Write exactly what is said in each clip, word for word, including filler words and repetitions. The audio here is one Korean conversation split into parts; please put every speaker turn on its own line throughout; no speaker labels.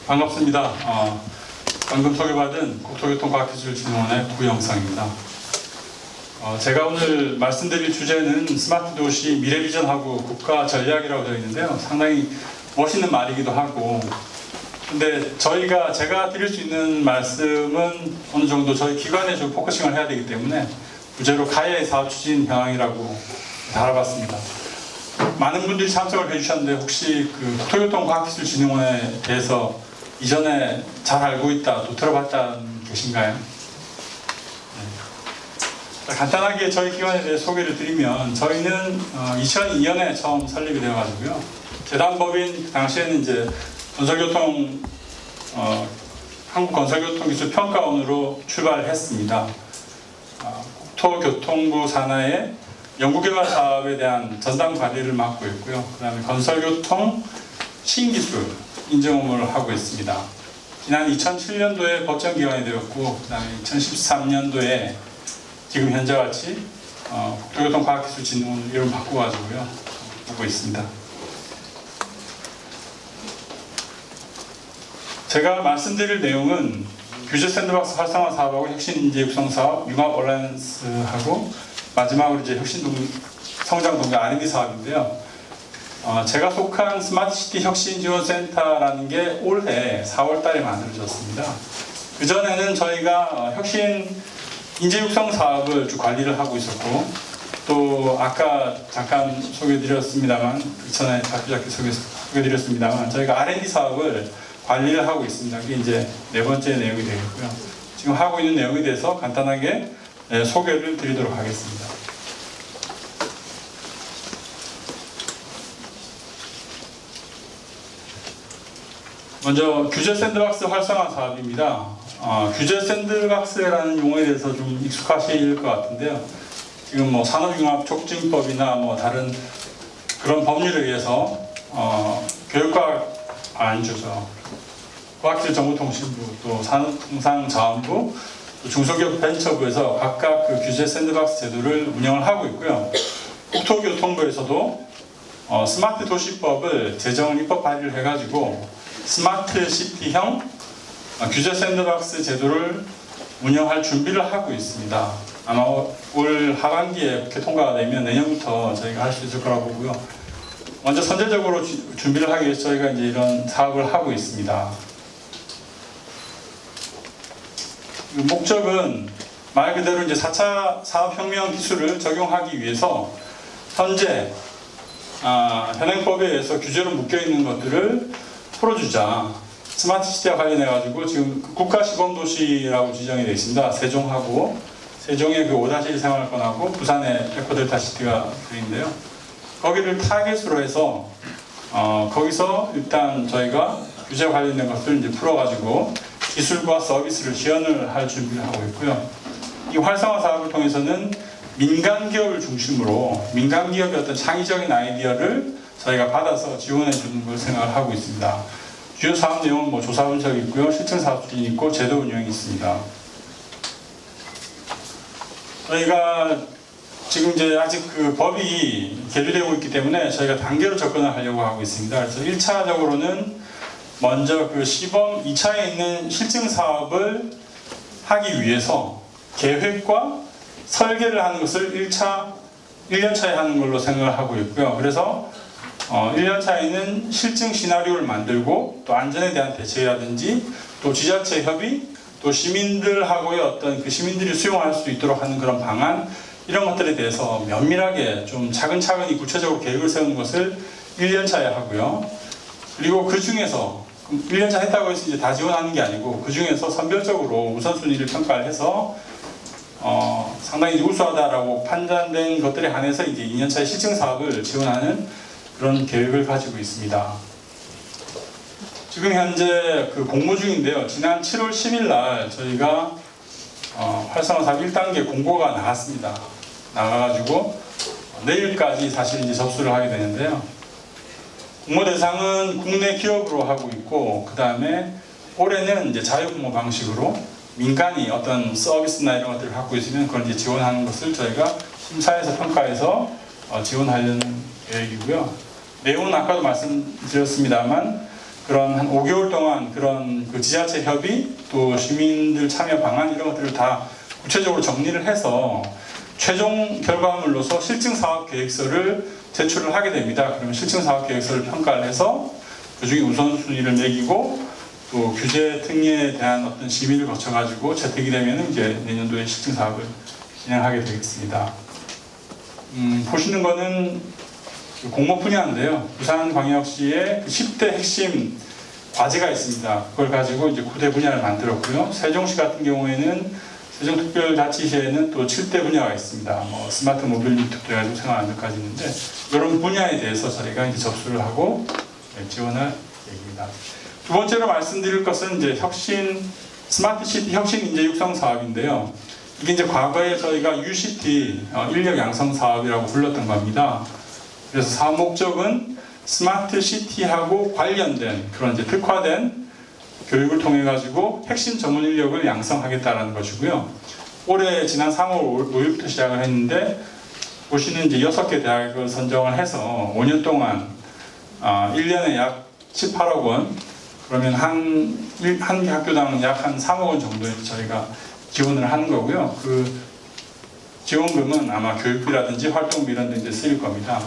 반갑습니다. 어, 방금 소개받은 국토교통과학기술진흥원의 구영상입니다. 어, 제가 오늘 말씀드릴 주제는 스마트 도시 미래 비전하고 국가 전략이라고 되어 있는데요. 상당히 멋있는 말이기도 하고, 근데 저희가 제가 드릴 수 있는 말씀은 어느 정도 저희 기관에 좀 포커싱을 해야 되기 때문에 주제로 가야의 사업 추진 현황이라고 달아봤습니다. 많은 분들이 참석을 해주셨는데 혹시 그 국토교통과학기술진흥원에 대해서 이전에 잘 알고 있다, 또 들어봤다는 계신가요? 네. 간단하게 저희 기관에 대해 소개를 드리면, 저희는 어, 이천이 년에 처음 설립이 되어가지고요. 재단법인 그 당시에는 이제 건설교통 어, 한국건설교통기술평가원으로 출발을 했습니다. 어, 국토교통부 산하의 연구개발 사업에 대한 전담 관리를 맡고 있고요. 그 다음에 건설교통 신기술 인증 업무를 하고 있습니다. 지난 이천칠 년도에 법정기관이 되었고, 그 다음에 이천십삼 년도에 지금 현재같이 어, 국토교통과학기술진흥원 이름 바꿔가지고요 보고 있습니다. 제가 말씀드릴 내용은 규제 샌드박스 활성화 사업하고 혁신인재 육성 사업, 융합 얼라이언스하고 마지막으로 이제 혁신 동, 성장 동력 알 앤 디 사업인데요. 어, 제가 속한 스마트시티 혁신지원센터라는 게 올해 사월 달에 만들어졌습니다. 그 전에는 저희가 어, 혁신 인재 육성 사업을 쭉 관리를 하고 있었고, 또 아까 잠깐 소개드렸습니다만, 그 전에 자꾸자꾸 소개, 소개드렸습니다만, 저희가 알 앤 디 사업을 관리를 하고 있습니다. 그게 이제 네 번째 내용이 되겠고요. 지금 하고 있는 내용에 대해서 간단하게 네, 소개를 드리도록 하겠습니다. 먼저 규제 샌드박스 활성화 사업입니다. 어, 규제 샌드박스라는 용어에 대해서 좀 익숙하실 것 같은데요. 지금 뭐 산업융합촉진법이나 뭐 다른 그런 법률에 의해서 어, 교육과학 안주죠. 과학기술정보통신부, 또 산업통상자원부, 또 중소기업 벤처부에서 각각 그 규제 샌드박스 제도를 운영을 하고 있고요. 국토교통부에서도 어, 스마트 도시법을 제정을 입법 발의를 해가지고 스마트 시티형 어, 규제 샌드박스 제도를 운영할 준비를 하고 있습니다. 아마 올 하반기에 국회 통과가 되면 내년부터 저희가 할 수 있을 거라고 보고요. 먼저 선제적으로 주, 준비를 하기 위해서 저희가 이제 이런 사업을 하고 있습니다. 목적은 말 그대로 이제 사 차 산업혁명 기술을 적용하기 위해서 현재 아, 현행법에 의해서 규제로 묶여있는 것들을 풀어주자. 스마트 시티와 관련해 가지고 지금 국가시범도시라고 지정이 되어 있습니다. 세종하고 세종의 그 오 일 생활권하고 부산의 에코델타 시티가 되어있는데요. 거기를 타겟으로 해서 어, 거기서 일단 저희가 규제 관련된 것들을 이제 풀어가지고 기술과 서비스를 지원을 할 준비를 하고 있고요. 이 활성화 사업을 통해서는 민간 기업을 중심으로 민간 기업의 어떤 창의적인 아이디어를 저희가 받아서 지원해 주는 걸 생각을 하고 있습니다. 주요 사업 내용은 뭐 조사 분석이 있고요, 실증 사업 추진이 있고, 제도 운영이 있습니다. 저희가 지금 이제 아직 그 법이 계류되고 있기 때문에 저희가 단계로 접근을 하려고 하고 있습니다. 그래서 일 차적으로는 먼저 그 시범 이 차에 있는 실증 사업을 하기 위해서 계획과 설계를 하는 것을 일 차, 일 년 차에 하는 걸로 생각을 하고 있고요. 그래서 어, 일 년 차에는 실증 시나리오를 만들고, 또 안전에 대한 대책이라든지, 또 지자체 협의, 또 시민들하고의 어떤 그 시민들이 수용할 수 있도록 하는 그런 방안, 이런 것들에 대해서 면밀하게 좀 차근차근히 구체적으로 계획을 세우는 것을 일 년 차에 하고요. 그리고 그 중에서 일 년 차 했다고 해서 이제 다 지원하는 게 아니고, 그 중에서 선별적으로 우선순위를 평가를 해서 어, 상당히 우수하다라고 판단된 것들에 한해서 이제 이 년 차의 실증 사업을 지원하는 그런 계획을 가지고 있습니다. 지금 현재 그 공모 중인데요. 지난 칠월 십일 날 저희가 어, 활성화 사업 일 단계 공고가 나갔습니다. 나가가지고 내일까지 사실 이제 접수를 하게 되는데요. 공모 대상은 국내 기업으로 하고 있고, 그 다음에 올해는 이제 자유공모 방식으로 민간이 어떤 서비스나 이런 것들을 갖고 있으면 그걸 이제 지원하는 것을 저희가 심사해서 평가해서 어, 지원하려는 계획이고요. 내용은 아까도 말씀드렸습니다만 그런 한 오 개월 동안 그런 그 지자체 협의 또 시민들 참여 방안 이런 것들을 다 구체적으로 정리를 해서 최종 결과물로서 실증 사업 계획서를 제출을 하게 됩니다. 그러면 실증 사업 계획서를 평가를 해서 그중에 우선순위를 매기고 또 규제 특례에 대한 어떤 심의를 거쳐가지고 채택이 되면 이제 내년도에 실증 사업을 진행하게 되겠습니다. 음, 보시는 거는 공모 분야인데요. 부산광역시의 십 대 핵심 과제가 있습니다. 그걸 가지고 이제 구 대 분야를 만들었고요. 세종시 같은 경우에는 세종특별자치시에는 또 칠 대 분야가 있습니다. 뭐 스마트 모빌리티부터 해가지고 생활안전까지 있는데 이런 분야에 대해서 저희가 이제 접수를 하고 지원할 계획입니다. 두 번째로 말씀드릴 것은 이제 혁신 스마트 시티 혁신 인재 육성 사업인데요. 이게 이제 과거에 저희가 유시티 어, 인력 양성 사업이라고 불렀던 겁니다. 그래서 사업 목적은 스마트 시티하고 관련된 그런 이제 특화된 교육을 통해 가지고 핵심 전문 인력을 양성하겠다라는 것이고요. 올해 지난 삼월 오일부터 시작을 했는데 보시는 이제 여섯 개 대학을 선정을 해서 오 년 동안 어, 일 년에 약 십팔억 원 그러면 한, 한 학교당 약 한 삼억 원 정도에 저희가 지원을 하는 거고요. 그 지원금은 아마 교육비라든지 활동비 이런 데 이제 쓰일 겁니다.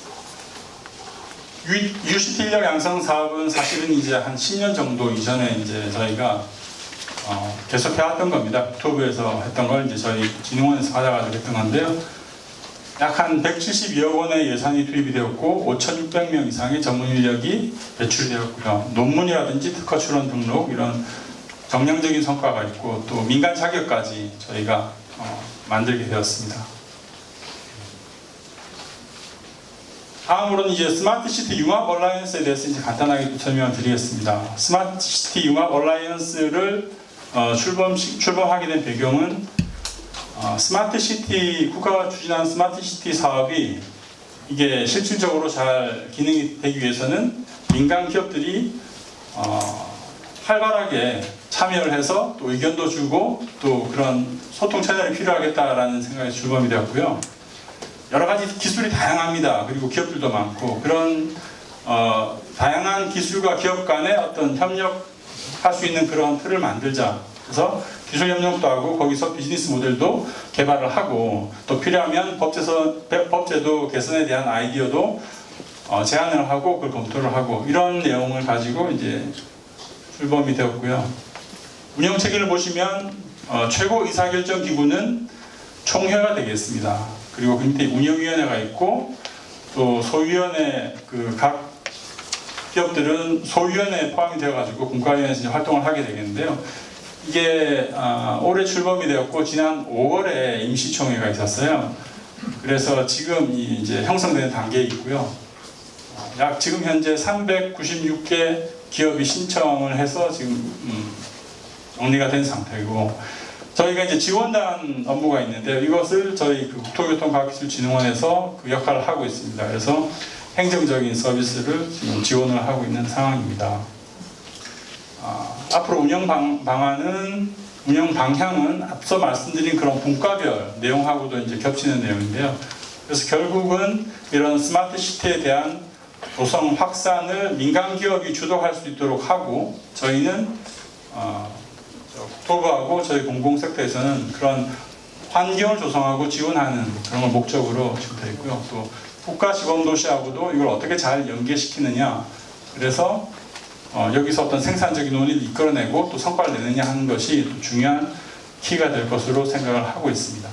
유시티 인력 양성 사업은 사실은 이제 한 십 년 정도 이전에 이제 저희가 어, 계속해왔던 겁니다. 국토부에서 했던 걸 이제 저희 진흥원에서 받아가지고 했던 건데요. 약 한 백칠십이억 원의 예산이 투입이 되었고 오천육백 명 이상의 전문 인력이 배출되었고요. 논문이라든지 특허 출원 등록 이런 정량적인 성과가 있고 또 민간 자격까지 저희가 어, 만들게 되었습니다. 다음으로는 이제 스마트 시티 융합 얼라이언스에 대해서 이제 간단하게 설명을 드리겠습니다. 스마트 시티 융합 얼라이언스를 어, 출범, 출범하게 된 배경은 어, 스마트 시티, 국가가 추진한 스마트 시티 사업이 이게 실질적으로 잘 기능이 되기 위해서는 민간 기업들이 어, 활발하게 참여를 해서 또 의견도 주고 또 그런 소통 채널이 필요하겠다라는 생각에 출범이 되었고요. 여러 가지 기술이 다양합니다. 그리고 기업들도 많고 그런 어, 다양한 기술과 기업 간의 어떤 협력할 수 있는 그런 틀을 만들자. 그래서 기술 협력도 하고 거기서 비즈니스 모델도 개발을 하고 또 필요하면 법제서, 법제도 개선에 대한 아이디어도 어, 제안을 하고 그걸 검토를 하고 이런 내용을 가지고 이제 출범이 되었고요. 운영 체계를 보시면 어, 최고 의사결정 기구는 총회가 되겠습니다. 그리고 그 밑에 운영위원회가 있고 또 소위원회 그 각 기업들은 소위원회에 포함이 되어가지고 분과위원회에서 이제 활동을 하게 되겠는데요. 이게 어, 올해 출범이 되었고 지난 오월에 임시총회가 있었어요. 그래서 지금 이 이제 형성되는 단계에 있고요. 약 지금 현재 삼백구십육 개 기업이 신청을 해서 지금 음, 정리가 된 상태이고 저희가 이제 지원단 업무가 있는데 이것을 저희 그 국토교통과학기술진흥원에서 그 역할을 하고 있습니다. 그래서 행정적인 서비스를 지금 지원을 하고 있는 상황입니다. 아, 앞으로 운영 방, 방안은 운영 방향은 앞서 말씀드린 그런 분과별 내용하고도 이제 겹치는 내용인데요. 그래서 결국은 이런 스마트 시티에 대한 도성 확산을 민간 기업이 주도할 수 있도록 하고 저희는 어, 국토부하고 저희 공공섹터에서는 그런 환경을 조성하고 지원하는 그런 걸 목적으로 지금 되어 있고요. 또 국가시범도시하고도 이걸 어떻게 잘 연계시키느냐. 그래서 어, 여기서 어떤 생산적인 논의를 이끌어내고 또 성과를 내느냐 하는 것이 또 중요한 키가 될 것으로 생각을 하고 있습니다.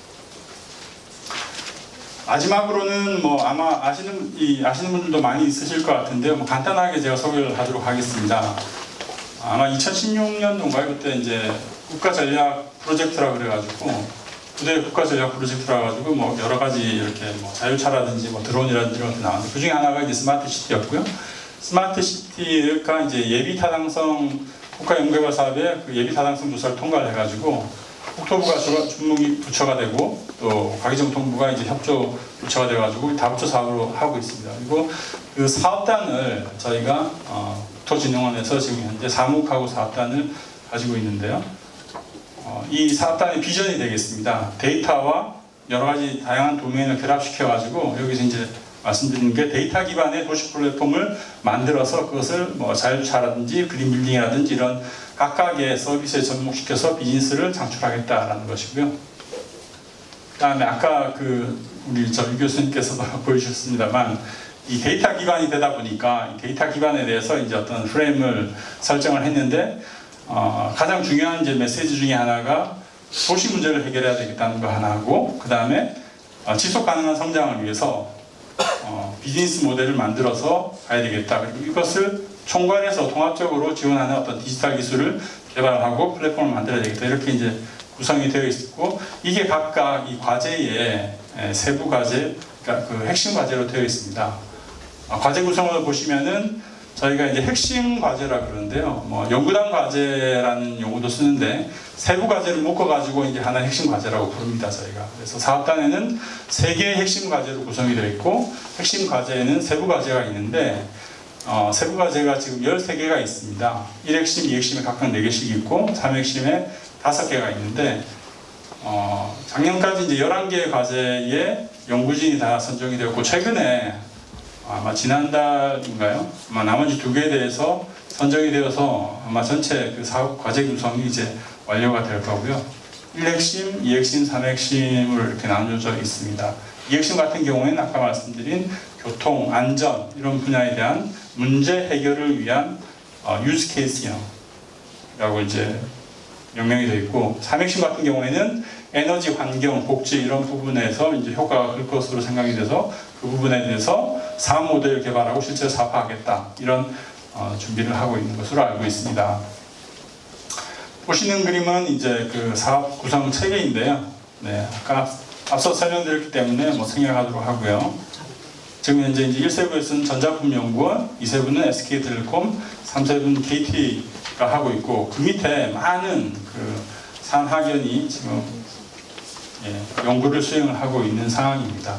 마지막으로는 뭐 아마 아시는, 이, 아시는 분들도 많이 있으실 것 같은데요. 뭐 간단하게 제가 소개를 하도록 하겠습니다. 아마 이천십육 년도인가요? 그때 이제 국가전략 프로젝트라 그래가지고 부대 국가전략 프로젝트라 가지고 뭐 여러 가지 이렇게 뭐 자율차라든지 뭐 드론이라든지 이런 것들이 나왔는데 그 중에 하나가 이제 스마트 시티였고요. 스마트 시티가 이제 예비 타당성 국가연구개발 사업에 그 예비 타당성 조사를 통과를 해가지고 국토부가 주무기 부처가 되고 또 과기정통부가 이제 협조 부처가 돼가지고 다부처 사업으로 하고 있습니다. 그리고 그 사업단을 저희가 어, 국토진흥원에서 지금 현재 사무국하고 사업단을 가지고 있는데요. 어, 이 사업단의 비전이 되겠습니다. 데이터와 여러 가지 다양한 도메인을 결합시켜가지고 여기서 이제 말씀드리는 게 데이터 기반의 도시 플랫폼을 만들어서 그것을 뭐 자율주차라든지 그린 빌딩이라든지 이런 각각의 서비스에 접목시켜서 비즈니스를 창출하겠다라는 것이고요. 그 다음에 아까 그 우리 저 유 교수님께서도 보여주셨습니다만 이 데이터 기반이 되다 보니까 이 데이터 기반에 대해서 이제 어떤 프레임을 설정을 했는데 어, 가장 중요한 이제 메시지 중에 하나가 도시 문제를 해결해야 되겠다는 거 하나고, 그 다음에 어, 지속 가능한 성장을 위해서 어, 비즈니스 모델을 만들어서 가야 되겠다. 그리고 이것을 총괄해서 통합적으로 지원하는 어떤 디지털 기술을 개발하고 플랫폼을 만들어야 되겠다. 이렇게 이제 구성이 되어 있고, 이게 각각 이 과제의 세부 과제, 그러니까 그 핵심 과제로 되어 있습니다. 어, 과제 구성을 보시면은 저희가 이제 핵심 과제라 그러는데요. 뭐 연구단 과제라는 용어도 쓰는데 세부 과제를 묶어가지고 이제 하나의 핵심 과제라고 부릅니다, 저희가. 그래서 사업단에는 세 개의 핵심 과제로 구성이 되어 있고, 핵심 과제에는 세부 과제가 있는데 어, 세부 과제가 지금 열세 개가 있습니다. 일 핵심, 이 핵심에 각각 네 개씩 있고 삼 핵심에 다섯 개가 있는데 어, 작년까지 이제 열한 개의 과제에 연구진이 다 선정이 되었고, 최근에 아마 지난달인가요? 아마 나머지 두 개에 대해서 선정이 되어서 아마 전체 그 사업 과제 구성이 이제 완료가 될 거고요. 일 핵심, 이 핵심, 삼 핵심으로 이렇게 나눠져 있습니다. 이 핵심 같은 경우에는 아까 말씀드린 교통, 안전 이런 분야에 대한 문제 해결을 위한 어, 유즈 케이스형이라고 이제 명명이 되어 있고, 삼 핵심 같은 경우에는 에너지, 환경, 복지 이런 부분에서 이제 효과가 클 것으로 생각이 돼서 그 부분에 대해서 사업 모델을 개발하고 실제 사업화하겠다, 이런 어, 준비를 하고 있는 것으로 알고 있습니다. 보시는 그림은 이제 그 사업 구성 체계인데요. 네, 아까 앞서 설명드렸기 때문에 뭐 생략하도록 하고요. 지금 현재 이제 일 세부에서는 전자품연구원, 이 세부는 에스케이텔레콤, 삼 세부는 케이티가 하고 있고, 그 밑에 많은 그 산학연이 지금 예, 연구를 수행을 하고 있는 상황입니다.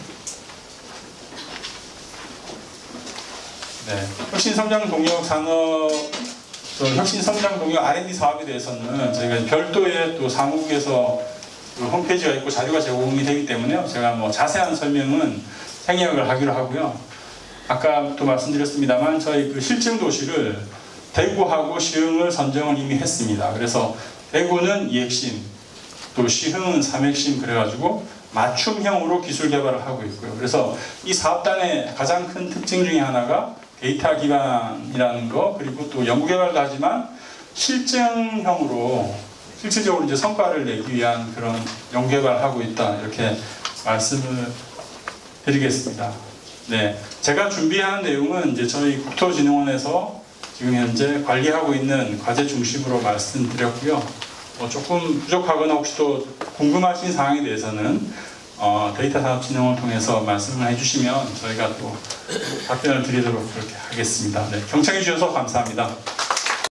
네, 혁신성장 동력 산업, 혁신성장 동력 알 앤 디 사업에 대해서는 저희가 별도의 또 사무국에서 그 홈페이지가 있고 자료가 제공이 되기 때문에 제가 뭐 자세한 설명은 생략을 하기로 하고요. 아까 또 말씀드렸습니다만 저희 그 실증 도시를 대구하고 시흥을 선정을 이미 했습니다. 그래서 대구는 이 핵심, 또 시흥은 삼 핵심, 그래가지고 맞춤형으로 기술 개발을 하고 있고요. 그래서 이 사업단의 가장 큰 특징 중에 하나가 데이터 기반이라는 거, 그리고 또 연구개발도 하지만 실증형으로 실질적으로 이제 성과를 내기 위한 그런 연구개발을 하고 있다, 이렇게 말씀을 드리겠습니다. 네, 제가 준비한 내용은 이제 저희 국토진흥원에서 지금 현재 관리하고 있는 과제 중심으로 말씀드렸고요. 어, 조금 부족하거나 혹시 또 궁금하신 사항에 대해서는 어, 데이터 산업진흥원을 통해서 말씀을 해주시면 저희가 또 답변을 드리도록 그렇게 하겠습니다. 네, 경청해 주셔서 감사합니다.